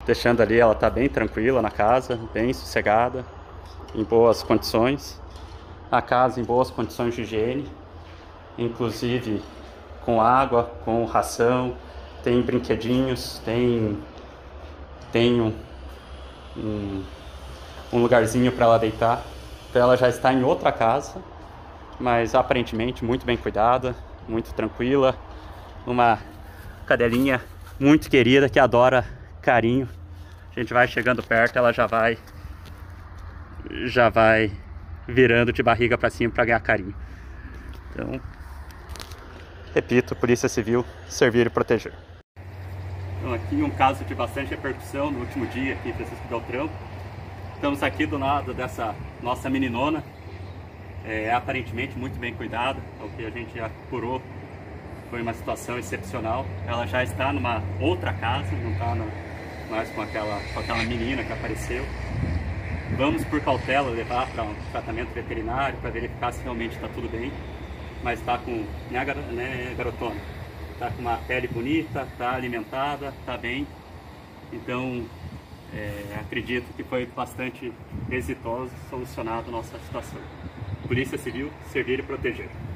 deixando ali, ela tá bem tranquila na casa, bem sossegada, em boas condições. A casa em boas condições de higiene, inclusive com água, com ração, tem brinquedinhos, tem um lugarzinho para ela deitar. Então ela já está em outra casa, mas aparentemente muito bem cuidada, muito tranquila. Uma cadelinha muito querida que adora carinho. A gente vai chegando perto, ela já vai virando de barriga para cima para ganhar carinho. Então, repito, Polícia Civil, servir e proteger. Então, aqui um caso de bastante repercussão no último dia aqui em Francisco Beltrão. Estamos aqui do lado dessa nossa meninona, aparentemente muito bem cuidada, o que a gente já apurou foi uma situação excepcional. Ela já está numa outra casa, não está mais com aquela menina que apareceu. Vamos por cautela levar para um tratamento veterinário para verificar se realmente está tudo bem, mas está com, né, garotona? Está com uma pele bonita, está alimentada, está bem, então acredito que foi bastante exitoso, solucionado a nossa situação. Polícia Civil, servir e proteger.